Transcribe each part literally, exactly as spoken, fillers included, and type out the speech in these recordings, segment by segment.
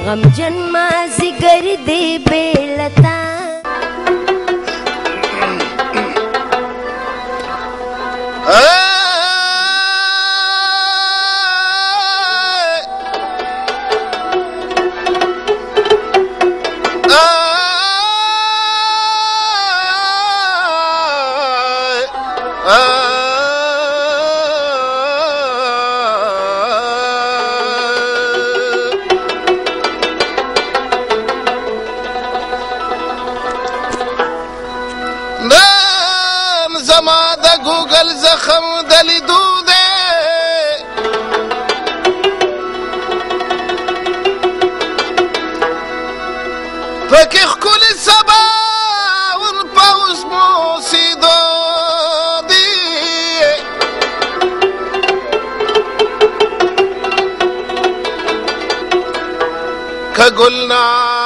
غمجن مازیګر دی بیلتا زما د ګوګل زخم د لیدو دی پکې ښکلي سباون په اوسمو سیدو دي که ګل نه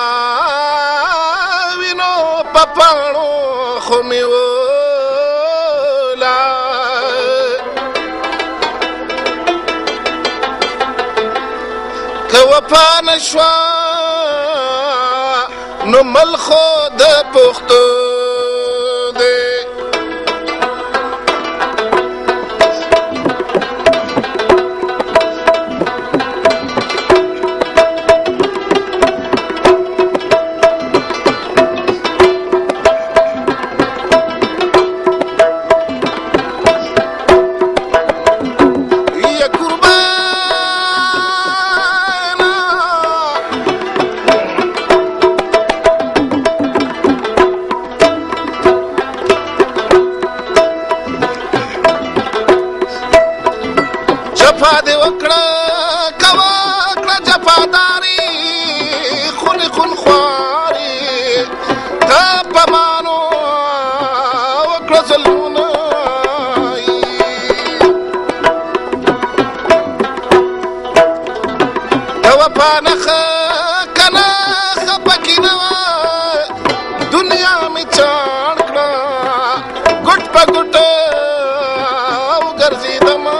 وینو په پاڼو خو مې که وفا نشوه نو مل خو د پښتو دی جفا دې وکړه کوه کړه جفاداري خونې خون خواري ته په مانو وکړه ظلمونه د وفا نښه که نښه پکې نه وه دنیا مې چاڼ کړه ګوټ په ګوټ وګرځېدمه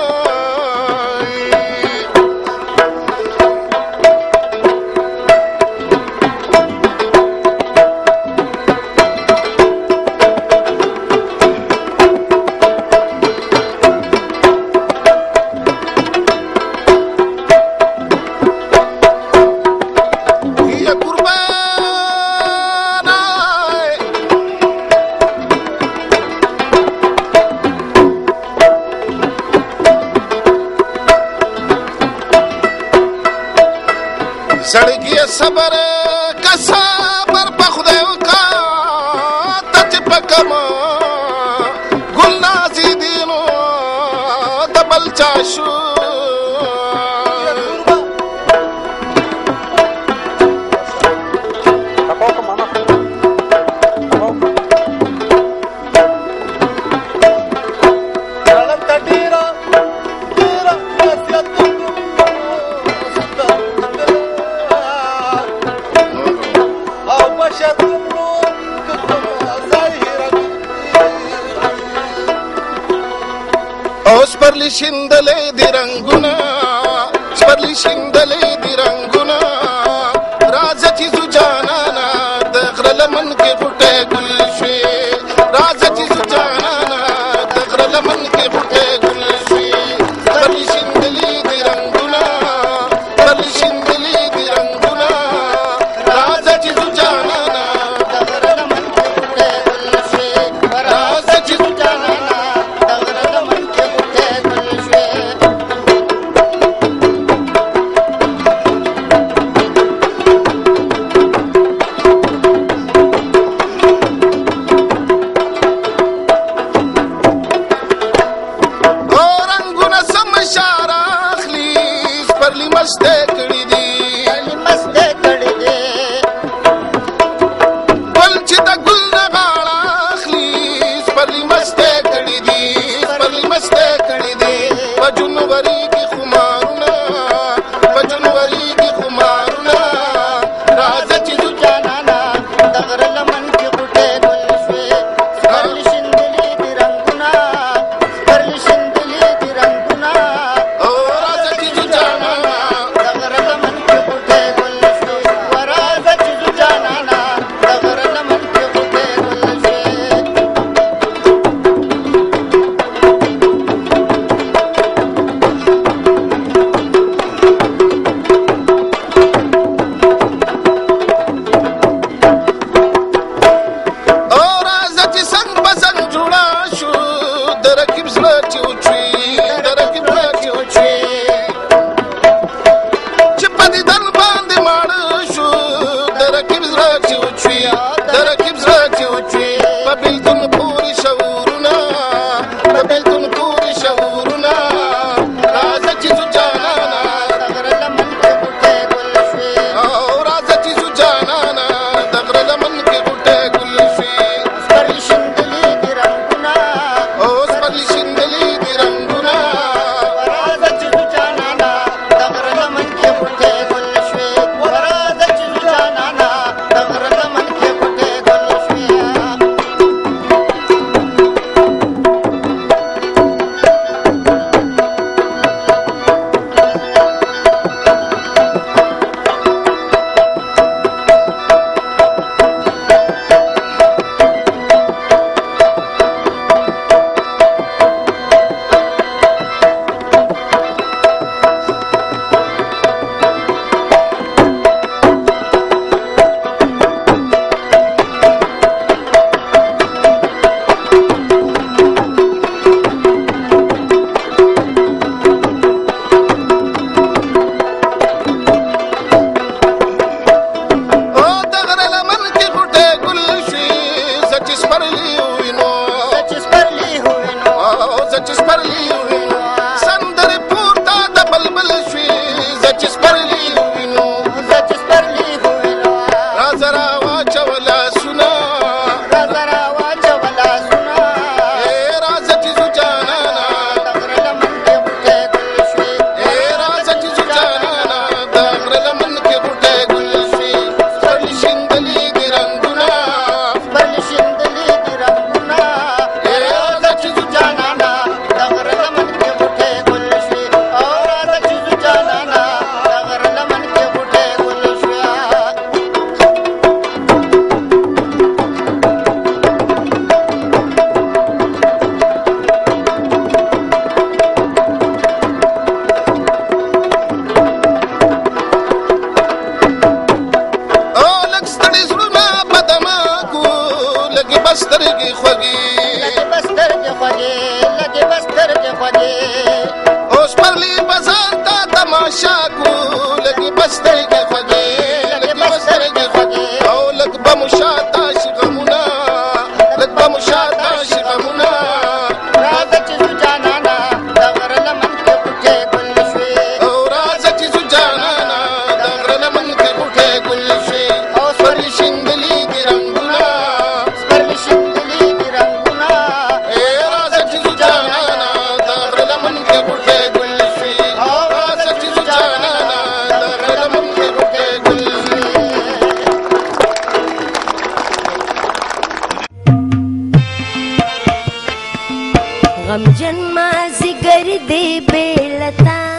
زړګي صبر که صبر په خدای وکړه ته چې په کمه ګل نازي دي نو د بل چا شو او سپرلی شیندلې دي رنګونه سپرلی شیندلې دي رنګونه راځه چې زو جانانه د غره لمن کې غوټۍ ګل شوې راځه چې زو جانانه د غره لمن کې غوټۍ ګل شوې سپرلی شیندلې دي رنګونه سپرلی شیندلې دي رنګونه راځه چې زو جانانه د غره لمن کې غوټۍ ګل شوې راځه چې زو جانانه درکب زړه چې وچوي درکب زړه چې وچوي چې په دې دل باندې ماړه شو درکب زړه چې وچوي درکب زړه چې وچوي په بېلتون پورې شعورونه په بېلتون پورې شعورونه راځه چې ځو جانانه د غره لمن کې غوټۍ ګل شوې او راځه چې ځو جانانه د غره لمن کې غوټۍ ګل شوې سپرلي شیندلي دي رنګونه او سپرلي شیندلي دي رنګونه راځه چې ځو جانانه د غره لمن کې غوټۍ ګل شوې راځه چې ځو جانانه د غره لمن کې غوټۍ ګل شوې سترګې خوږې لکه بسترګې خوږې لکه بسترګې خوږې اوس پرلي بازار ته تماشا کو لکه بسترګې خوږې لکه بسترګې خوږې او لک بمو شاته شي غمونه لک بمو شاته شي غمونه راځه چې ځو جانانه د غره لمن کې غوټۍ ګل شوې او راځه چې ځو جانانه د غره لمن کې غوټۍ ګل شوې او سپرلي شیندلي دي رنګونه سپرلي شیندلي دي رنګونه راځه چې ځو جانانه د غره لمن کې غوټۍ ګل شوې او راځه چې ځو جانانه د غره لمن کې غوټۍ ګل شوې غمجن مازیګر دی بیلتا